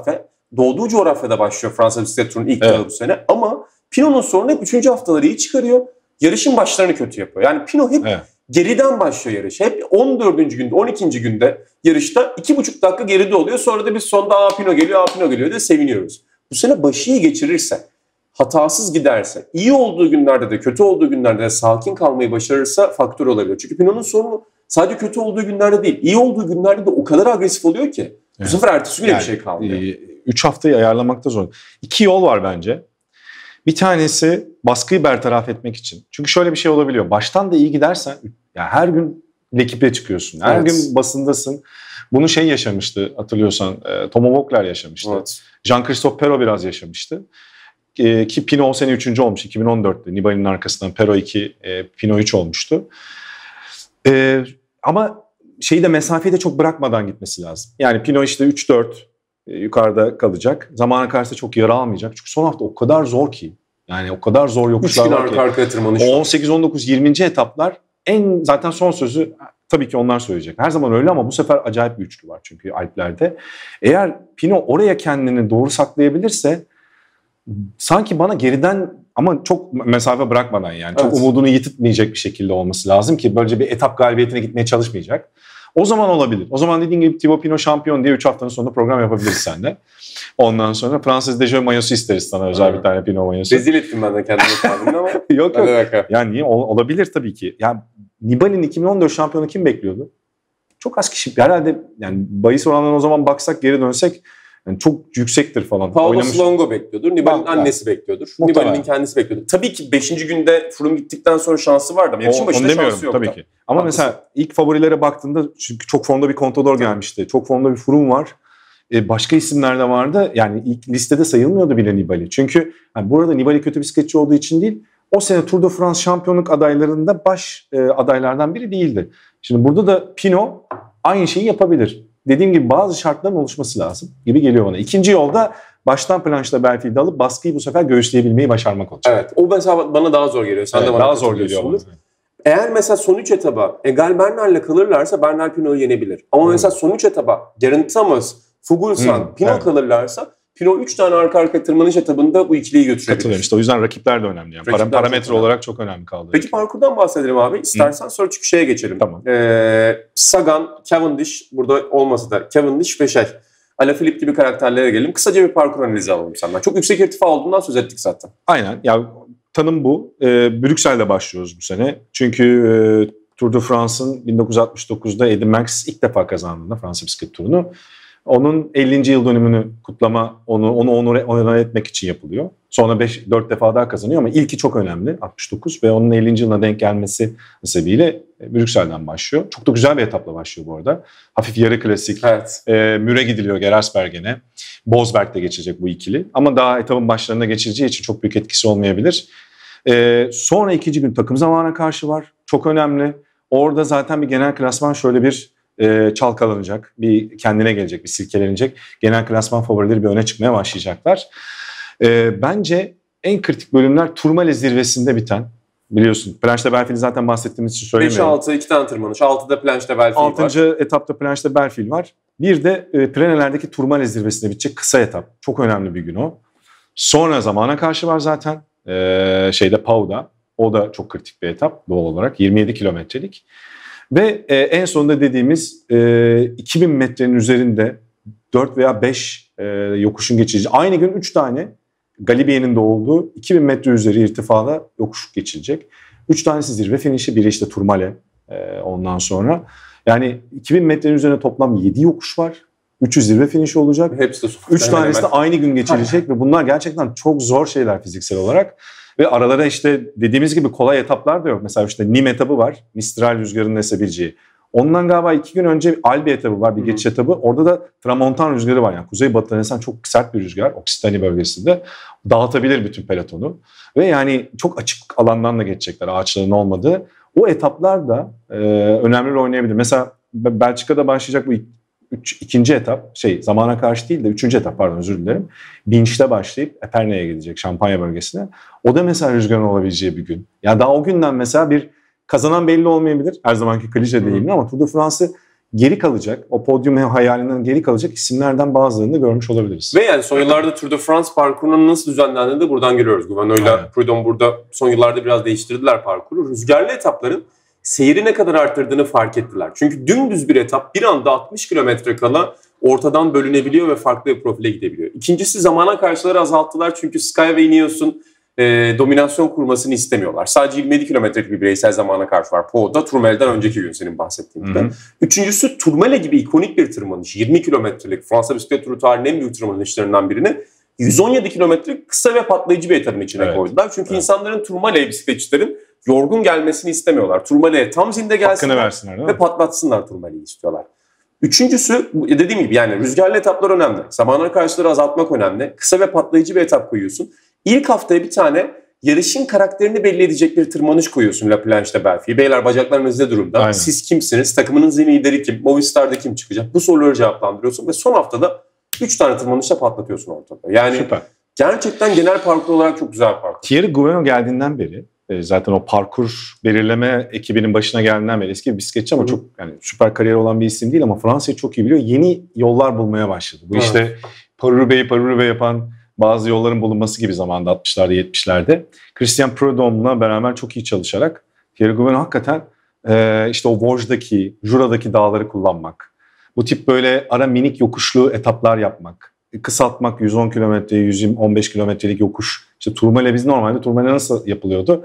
doğduğu coğrafyada başlıyor Fransa bisiklet turunun ilk evet. yılı bu sene. Ama Pinot'un sorunu hep üçüncü haftaları iyi çıkarıyor. Yarışın başlarını kötü yapıyor. Yani Pinot hep evet. geriden başlıyor yarış. Hep on dördüncü günde, on ikinci günde yarışta iki buçuk dakika geride oluyor. Sonra da biz sonunda aa Pinot geliyor, aa Pinot geliyor diye seviniyoruz. Bu sene başı iyi geçirirse, hatasız giderse, iyi olduğu günlerde de kötü olduğu günlerde de sakin kalmayı başarırsa faktör olabilir. Çünkü Pinot'un sorunu sadece kötü olduğu günlerde değil, iyi olduğu günlerde de o kadar agresif oluyor ki. Evet. Bu sefer ertesi güne yani, bir şey kalmıyor. E, üç haftayı ayarlamakta zor. İki yol var bence. Bir tanesi baskıyı bertaraf etmek için. Çünkü şöyle bir şey olabiliyor. Baştan da iyi gidersen ya her gün L'Equipe'e çıkıyorsun. Her evet. gün basındasın. Bunu şey yaşamıştı hatırlıyorsan. E, Tomo Voeckler yaşamıştı. Evet. Jean-Christophe Perrault biraz yaşamıştı. E, ki Pinot o sene üçüncü olmuş. iki bin on dörtte Nibali'nin arkasından Perrault iki, e, Pinot üç olmuştu. E, ama şeyi de mesafeyi de çok bırakmadan gitmesi lazım. Yani Pinot işte üç dört e, yukarıda kalacak. Zamana karşı çok yara almayacak. Çünkü son hafta o kadar zor ki. Yani o kadar zor yokuşlar var ki. Arka tırmanış on sekiz on dokuz yirminci etaplar en zaten son sözü tabii ki onlar söyleyecek. Her zaman öyle ama bu sefer acayip bir üçlü var çünkü Alplerde. Eğer Pinot oraya kendini doğru saklayabilirse sanki bana geriden ama çok mesafe bırakmadan yani evet. çok umudunu yitirtmeyecek bir şekilde olması lazım ki böylece bir etap galibiyetine gitmeye çalışmayacak. O zaman olabilir. O zaman dediğin gibi Thibaut Pinot şampiyon diye üç haftanın sonunda program yapabiliriz seninle. Ondan sonra Fransız Dejo mayosu isteriz sana özel evet. bir tane Pinot mayosu. Rezil ettim ben de kendime tahminini ama. Yok yok. Yani niye? Ol, olabilir tabii ki. Yani Nibali'nin iki bin on dört şampiyonu kim bekliyordu? Çok az kişi. Herhalde yani bahis oranlarına o zaman baksak geri dönsek yani çok yüksektir falan. Paolo Oynamış... Longo bekliyordur. Nibali'nin annesi bekliyordur. Nibali'nin kendisi bekliyordur. Tabii ki beşinci günde Froome gittikten sonra şansı vardı ama yarışın başında şansı yoktu. Tabii ki. Ama Haklısın. Mesela ilk favorilere baktığında çünkü çok formda bir Contador gelmişti. Çok formda bir Froome var. Ee, başka isimler de vardı. Yani ilk listede sayılmıyordu bile Nibali. Çünkü yani burada Nibali kötü bisikletçi olduğu için değil, o sene Tour de France şampiyonluk adaylarında baş e, adaylardan biri değildi. Şimdi burada da Pinot aynı şeyi yapabilir. Dediğim gibi bazı şartların oluşması lazım gibi geliyor bana. İkinci yolda baştan planşla Belfield'i alıp baskıyı bu sefer göğüsleyebilmeyi başarmak olacak. Evet. O mesela bana daha zor geliyor. Sen evet, de bana daha zor geliyor bana. Eğer mesela son üç etaba Egal Bernal'le kalırlarsa Bernal Pinot'u yenebilir. Ama hmm. mesela son üç etaba Geraint Thomas, Fuglsang, hmm. Pinot evet. kalırlarsa Pinot üç tane arka arka tırmanış etabında bu ikiliyi götürebilir. Katılıyorum işte o yüzden rakipler de önemli. Yani Rakipler parametre çok olarak çok önemli kaldı. Peki parkurdan bahsedelim abi. İstersen hmm. sonra çünkü şeye geçelim. Tamam. Ee, Sagan, Cavendish burada olmasa da Cavendish ve şey Alaphilippe gibi karakterlere gelelim. Kısaca bir parkur analizi alalım senden. Çok yüksek irtifa olduğundan söz ettik zaten. Aynen. Ya tanım bu. Ee, Brüksel'de başlıyoruz bu sene. Çünkü e, Tour de France'ın bin dokuz yüz altmış dokuzda Eddy Merckx ilk defa kazandığında Fransa bisiklet turunu. Onun ellinci yıl dönümünü kutlama, onu onu onore, onore etmek için yapılıyor. Sonra beş dört defa daha kazanıyor ama ilki çok önemli altmış dokuz ve onun ellinci yılına denk gelmesi sebebiyle Brüksel'den başlıyor. Çok da güzel bir etapla başlıyor bu arada. Hafif yarı klasik. Evet. E, Müre gidiliyor Gerasbergen'e. Bosberg'de geçecek bu ikili. Ama daha etapın başlarına geçileceği için çok büyük etkisi olmayabilir. E, sonra ikinci gün takım zamana karşı var. Çok önemli. Orada zaten bir genel klasman şöyle bir E, çalkalanacak, bir kendine gelecek, bir silkelenecek. Genel klasman favorileri bir öne çıkmaya başlayacaklar. E, bence en kritik bölümler Tourmalet zirvesinde biten. Biliyorsun Planche de Belfield'i zaten bahsettiğimiz için söylemiyorum. beş altı iki tane tırmanış. altıda Planche de Belfield var. altıncı etapta Planche de Belfield var. Bir de e, Pyrenee'lerdeki Tourmalet zirvesinde bitecek kısa etap. Çok önemli bir gün o. Sonra zamana karşı var zaten. E, şeyde Pau'da. O da çok kritik bir etap doğal olarak. yirmi yedi kilometrelik. Ve e, en sonunda dediğimiz e, iki bin metrenin üzerinde dört veya beş e, yokuşun geçilecek. Aynı gün üç tane Galibiye'nin de olduğu iki bin metre üzeri irtifada yokuş geçilecek. üç tanesi zirve finişi, biri işte Tourmalet e, ondan sonra. Yani iki bin metrenin üzerine toplam yedi yokuş var. üçü zirve finişi olacak. Hepsi de üç tanesi de aynı gün geçilecek ve bunlar gerçekten çok zor şeyler fiziksel olarak. Ve aralara işte dediğimiz gibi kolay etaplar da yok. Mesela işte Nîmes etabı var. Mistral rüzgarının esebileceği. Ondan galiba iki gün önce Albi etabı var. Bir geçiş etabı. Orada da Tramontan rüzgarı var. Yani kuzeybatıdan esen çok sert bir rüzgar. Oksitani bölgesinde. Dağıtabilir bütün pelotonu. Ve yani çok açık alandan da geçecekler. Ağaçların olmadığı. O etaplar da e, önemli rol oynayabilir. Mesela Belçika'da başlayacak bu Üç, ikinci etap, şey zamana karşı değil de üçüncü etap pardon özür dilerim. Binç'te başlayıp Epernay'a gidecek Şampanya bölgesine. O da mesela rüzgarın olabileceği bir gün. Ya daha o günden mesela bir kazanan belli olmayabilir. Her zamanki klişe değil mi ama Tour de France'ı geri kalacak, o podyum hayalinden geri kalacak isimlerden bazılarını da görmüş olabiliriz. Ve yani son yıllarda Tour de France parkurunun nasıl düzenlendiğini de buradan görüyoruz. Gouveault'la Prudhomme burada son yıllarda biraz değiştirdiler parkuru. Rüzgarlı etapların seyri ne kadar arttırdığını fark ettiler. Çünkü dümdüz bir etap bir anda altmış kilometre kala ortadan bölünebiliyor ve farklı bir profile gidebiliyor. İkincisi zamana karşıları azalttılar çünkü Sky ve Ineos'un e, dominasyon kurmasını istemiyorlar. Sadece yirmi yedi kilometrelik bir bireysel zamana karşı var. Po'da Tourmaile'den önceki gün senin bahsettiğin gibi. Üçüncüsü Tourmaile gibi ikonik bir tırmanış. yirmi kilometrelik Fransa bisiklet turu tarihinin en büyük tırmanışlarından birini yüz on yedi kilometrelik kısa ve patlayıcı bir etapın içine evet. koydular. Çünkü evet. insanların Tourmaile'ye bisikletçilerin yorgun gelmesini istemiyorlar. Tourmaile'ye tam zinde gelsinler ve patlatsınlar Tourmaile'yi istiyorlar. Üçüncüsü dediğim gibi yani rüzgarlı etaplar önemli. Zamana karşıları azaltmak önemli. Kısa ve patlayıcı bir etap koyuyorsun. İlk haftaya bir tane yarışın karakterini belli edecek bir tırmanış koyuyorsun La Planche de Belfi. Beyler bacaklarınız ne durumda? Aynen. Siz kimsiniz? Takımınızın lideri kim? Movistar'da kim çıkacak? Bu soruları cevaplandırıyorsun ve son haftada üç tane tırmanışla patlatıyorsun ortada. Yani Süper. Gerçekten genel parkur olarak çok güzel bir parkur. Thierry Gouveault geldiğinden beri zaten o parkur belirleme ekibinin başına geldiğinden beri eski bir bisikletçi ama Hı. çok yani süper kariyer olan bir isim değil ama Fransa'yı çok iyi biliyor. Yeni yollar bulmaya başladı. Bu Hı. işte Paris-Roubaix Paris-Roubaix yapan bazı yolların bulunması gibi zamanda altmışlarda yetmişlerde. Christian Prudhomme'la beraber çok iyi çalışarak Thierry Gouveault hakikaten e, işte o Vosges'daki, Jura'daki dağları kullanmak. Bu tip böyle ara minik yokuşlu etaplar yapmak. Kısaltmak yüz on kilometre, yüz on beş kilometrelik yokuş. İşte Tourmaile biz normalde Tourmaile nasıl yapılıyordu?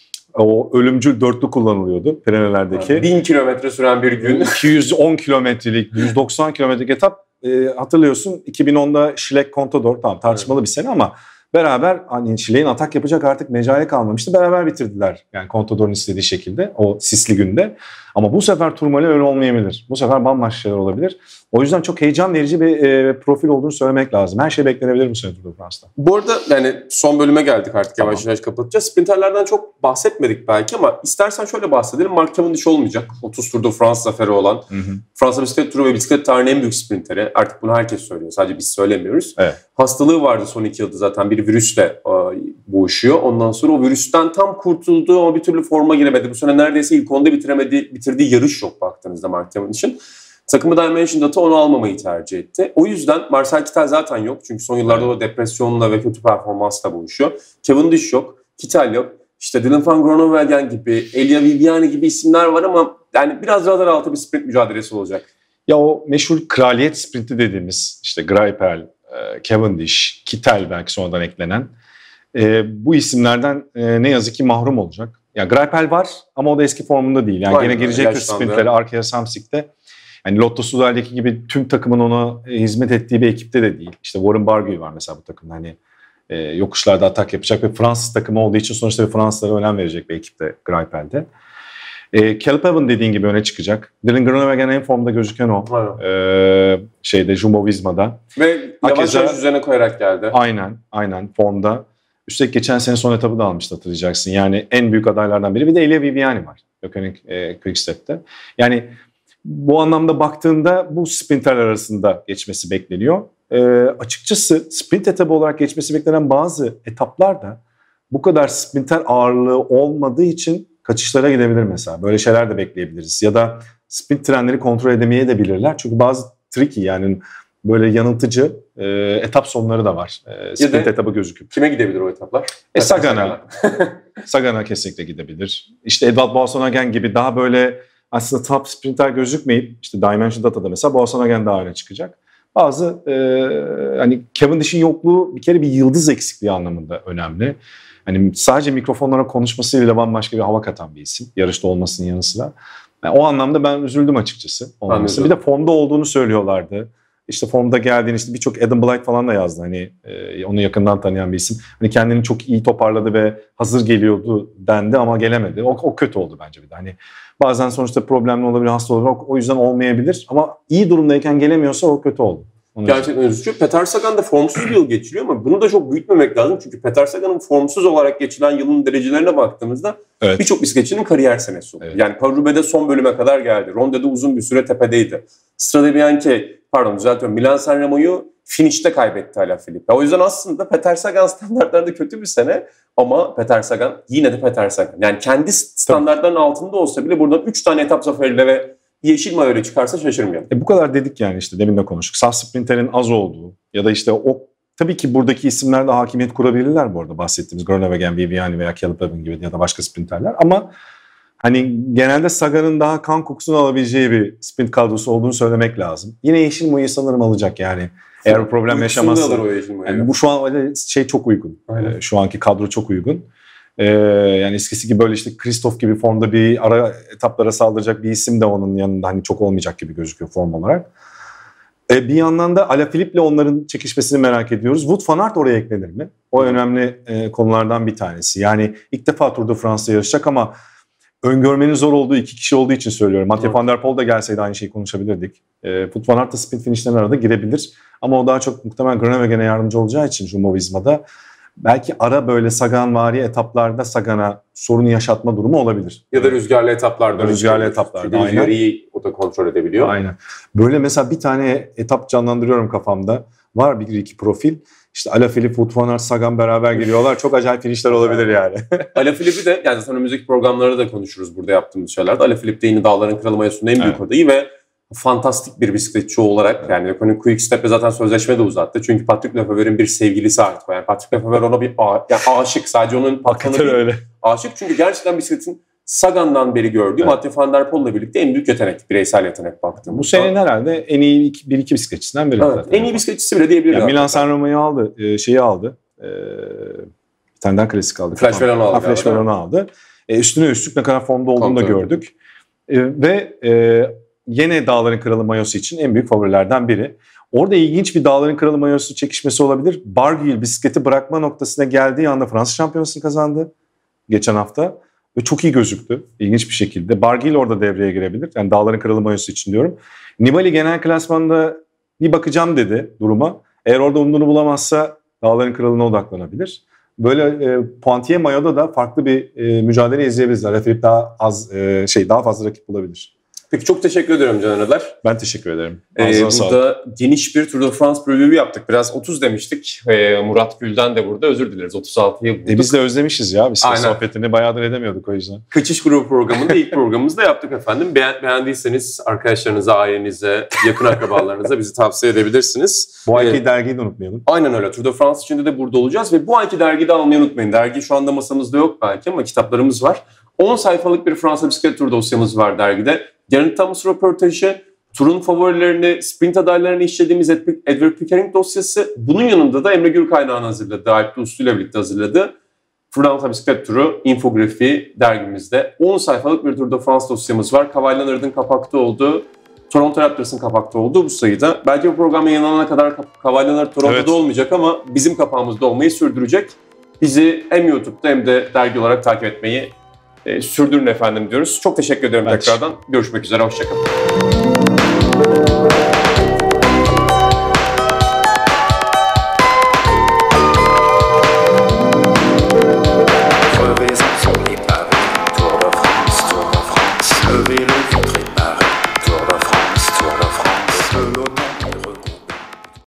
O ölümcül dörtlü kullanılıyordu Pireneler'deki. bin kilometre süren bir gün. iki yüz on kilometrelik, yüz doksan kilometrelik etap. E, hatırlıyorsun iki bin onda Schleck Contador tamam tartışmalı evet. bir sene ama beraber hani Schleck'in atak yapacak artık mecali kalmamıştı. Beraber bitirdiler yani Contador'un istediği şekilde o sisli günde. Ama bu sefer Tourmaile öyle olmayabilir. Bu sefer bambaşka şeyler olabilir. O yüzden çok heyecan verici bir e, profil olduğunu söylemek lazım. Her şey beklenebilir bu sene Tour de France'da. Bu arada yani son bölüme geldik artık tamam. yavaş yavaş kapatacağız. Sprinterlerden çok bahsetmedik belki ama istersen şöyle bahsedelim. Mark Cavendish olmayacak. otuz Tour de France zaferi olan. Hı hı. Fransa bisiklet turu ve bisiklet tarihinin en büyük sprinteri. Artık bunu herkes söylüyor. Sadece biz söylemiyoruz. Evet. Hastalığı vardı son iki yılda zaten. Bir virüsle e, boğuşuyor. Ondan sonra o virüsten tam kurtuldu ama bir türlü forma giremedi. Bu sene neredeyse ilk onda bitiremedi. Bitirdiği yarış yok baktığınızda Mark Cavendish'in. Takımı Dimension Data onu almamayı tercih etti. O yüzden Marcel Kittel zaten yok. Çünkü son yıllarda o depresyonla ve kötü performansla boğuşuyor. Cavendish yok. Kittel yok. İşte Dylan van Groenewegen gibi, Elia Viviani gibi isimler var ama yani biraz radar altı bir sprint mücadelesi olacak. Ya o meşhur kraliyet sprinti dediğimiz işte Greipel, Cavendish, Kittel belki sonradan eklenen e, bu isimlerden e, ne yazık ki mahrum olacak. Ya Greipel var ama o da eski formunda değil. Yani Aynen, gene girecektir sprintlere arkaya Samsick'te. Yani Lotto Soudal'deki gibi tüm takımın ona hizmet ettiği bir ekipte de değil. İşte Warren Barguil var mesela bu takımda. Hani e, yokuşlarda atak yapacak ve Fransız takımı olduğu için sonuçta Fransızlara önem verecek bir ekipte Greipel'de. E, Caleb Evan dediğin gibi öne çıkacak. Dylan Groenewegen en formda gözüken o. E, şeyde Jumbo-Visma'da. Ve yavaş yavaş üzerine koyarak geldi. Aynen, aynen formda. Üstelik geçen sene son etabı da almıştı hatırlayacaksın. Yani en büyük adaylardan biri. Bir de Elia Viviani var. Jokenik e, Quickstep'te. Yani bu anlamda baktığında bu sprinterler arasında geçmesi bekleniyor. E, açıkçası sprint etabı olarak geçmesi beklenen bazı etaplarda bu kadar sprinter ağırlığı olmadığı için kaçışlara gidebilir mesela. Böyle şeyler de bekleyebiliriz. Ya da sprint trenleri kontrol edemeyebilirler. Çünkü bazı tricky yani böyle yanıltıcı e, etap sonları da var. E, sprint etabı gözüküp. Kime gidebilir o etaplar? E, Sagan'a. Sagan'a kesinlikle gidebilir. İşte Edvald Boasson-Hagen gibi daha böyle aslında top sprinter gözükmeyip işte Dimension Data'da mesela Boasson-Hagen daha öne çıkacak. Bazı e, hani Cavendish'in yokluğu bir kere bir yıldız eksikliği anlamında önemli. Hani sadece mikrofonlara konuşmasıyla bambaşka bir hava katan bir isim. Yarışta olmasının yanı sıra. Yani o anlamda ben üzüldüm açıkçası. Bir de formda olduğunu söylüyorlardı. İşte formda geldiğini işte birçok Adam Blythe falan da yazdı. Hani e, onu yakından tanıyan bir isim. Hani kendini çok iyi toparladı ve hazır geliyordu dendi ama gelemedi. O, o kötü oldu bence bir de. Hani bazen sonuçta problemli olabilir, hasta olabilir. O, o yüzden olmayabilir. Ama iyi durumdayken gelemiyorsa o kötü oldu. Onu Gerçekten üzücü. Peter Sagan da formsuz bir yıl geçiriyor ama bunu da çok büyütmemek lazım. Çünkü Peter Sagan'ın formsuz olarak geçilen yılın derecelerine baktığımızda evet. birçok bisikletçinin kariyer senesi oldu. Evet. Yani Paris-Roubaix'de son bölüme kadar geldi. Ronde'de uzun bir süre tepedeydi. Strade Bianchi, pardon düzeltiyorum, Milan-San Remo'yu finişte kaybetti Alaphilippe. O yüzden aslında Peter Sagan standartlarında kötü bir sene ama Peter Sagan yine de Peter Sagan. Yani kendi standartlarının altında olsa bile buradan üç tane etap zaferiyle ve yeşil mayoyla çıkarsa şaşırmayalım. E bu kadar dedik yani işte demin de konuştuk. Saf sprinterin az olduğu ya da işte o tabii ki buradaki isimler de hakimiyet kurabilirler bu arada bahsettiğimiz Groenewegen, Viviani veya Caleb Evan gibi ya da başka sprinterler ama hani genelde Sagan'ın daha kan kokusunu alabileceği bir sprint kadrosu olduğunu söylemek lazım. Yine yeşil mayoyu sanırım alacak yani. Eğer problem yaşamazsa. Yani bu şu an şey çok uygun. Aynen. Şu anki kadro çok uygun. Ee, yani eskisi gibi böyle işte Christoph gibi formda bir ara etaplara saldıracak bir isim de onun yanında hani çok olmayacak gibi gözüküyor form olarak. Ee, bir yandan da Alaphilippe'le onların çekişmesini merak ediyoruz. Wout van Aert oraya eklenir mi? O önemli e, konulardan bir tanesi. Yani ilk defa Tour de France'da yarışacak ama öngörmenin zor olduğu iki kişi olduğu için söylüyorum. Mathieu van der Poel da gelseydi aynı şeyi konuşabilirdik. E, Wout van Aert da sprint finish'lerin arada girebilir. Ama o daha çok muhtemelen Groenewegen'e yardımcı olacağı için Jumbo-Visma'da belki ara böyle Sagan-vari etaplarda Sagan'a sorun yaşatma durumu olabilir. Ya da rüzgarlı etaplarda. Rüzgarlı etaplarda. Çünkü rüzgarı iyi o da kontrol edebiliyor. Aynen. Böyle mesela bir tane etap canlandırıyorum kafamda. Var bir iki profil. İşte Alaphilippe, Wout van Aert, Sagan beraber geliyorlar. Çok acayip finişler olabilir yani. Alaphilippe'i de yani zaten önümüzdeki programlarda da konuşuruz burada yaptığımız şeylerde. Alaphilippe de yine Dağların Kralı mayosunun en büyük evet. adayı ve fantastik bir bisikletçi olarak yani hani Quick-Step'le zaten sözleşme de uzattı. Çünkü Patrick Lefever'in bir sevgilisi artık. Yani Patrick Lefever ona bir a- yani aşık. Sadece onun patronı değil. Öyle. Aşık çünkü gerçekten bisikletin Sagan'dan beri gördüğü evet. Mathieu van der Poel'la birlikte en büyük yetenek, bireysel yetenek baktığımız. Bu senenin herhalde en iyi bir iki bisikletçisinden biri. Evet, en iyi bisikletçisi bile diyebiliriz. Yani Milan San Remo'yu aldı, şeyi aldı. Bir tane daha klasik aldı. Flash Velon'u aldı. Flash Velon'u aldı. Üstüne üstlük ne kadar formda olduğunu da gördük. Ve yine Dağların Kralı mayosu için en büyük favorilerden biri. Orada ilginç bir Dağların Kralı mayosu çekişmesi olabilir. Barguil bisikleti bırakma noktasına geldiği anda Fransa şampiyonasını kazandı geçen hafta. Ve çok iyi gözüktü ilginç bir şekilde. Barguil orada devreye girebilir. Yani Dağların Kralı mayosu için diyorum. Nibali genel klasmanda bir bakacağım dedi duruma. Eğer orada umduğunu bulamazsa Dağların Kralı'na odaklanabilir. Böyle e, Poitiers mayoda da farklı bir e, mücadele izleyebiliriz. Alaphilippe daha az e, şey daha fazla rakip bulabilir. Peki çok teşekkür ediyorum Can Öner. Ben teşekkür ederim. Ee, burada geniş bir Tour de France preview yaptık. Biraz otuz demiştik. Ee, Murat Gül'den de burada özür dileriz. otuz altıyı bulduk. E biz de özlemişiz ya. Biz sohbetini bayağıdır edemiyorduk o yüzden. Kaçış Grubu programında ilk programımızda yaptık efendim. Beğen, beğendiyseniz arkadaşlarınıza, ailenize, yakın akrabalarınıza bizi tavsiye edebilirsiniz. Bu ayki ee, dergiyi de unutmayalım. Aynen öyle. Tour de France içinde de burada olacağız ve bu ayki dergiyi de almayı unutmayın. Dergi şu anda masamızda yok belki ama kitaplarımız var. on sayfalık bir Fransa bisiklet turu dosyamız var dergide. Geraint Thomas röportajı, turun favorilerini, sprint adaylarını işlediğimiz Edward Pickering dosyası. Bunun yanında da Emre Gürkaynağ'ın hazırladığı, Alp'te Uslu'yla birlikte hazırladığı Fransa bisiklet turu infografiği dergimizde. on sayfalık bir Tour de France dosyamız var. Kawhi Leonard'ın kapakta olduğu, Toronto Raptors'ın kapakta olduğu bu sayıda. Belki bu program yayınlanana kadar Kawhi Leonard Toronto'da evet. olmayacak ama bizim kapağımızda olmayı sürdürecek. Bizi hem YouTube'da hem de dergi olarak takip etmeyi E, sürdürün efendim diyoruz. Çok teşekkür ederim ben tekrardan. Görüşmek üzere. Hoşçakalın.